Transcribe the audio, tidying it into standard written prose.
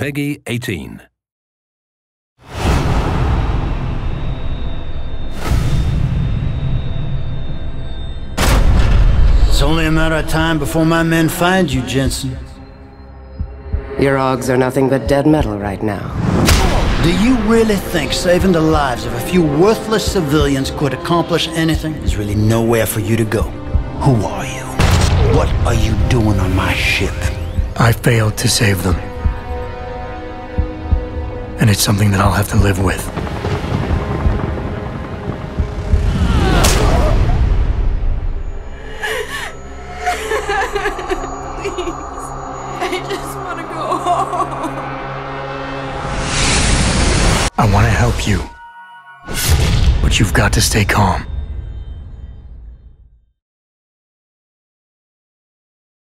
Peggy 18. It's only a matter of time before my men find you, Jensen. Your augs are nothing but dead metal right now. Do you really think saving the lives of a few worthless civilians could accomplish anything? There's really nowhere for you to go. Who are you? What are you doing on my ship? I failed to save them. And it's something that I'll have to live with. Please, I just want to go home. I want to help you. But you've got to stay calm.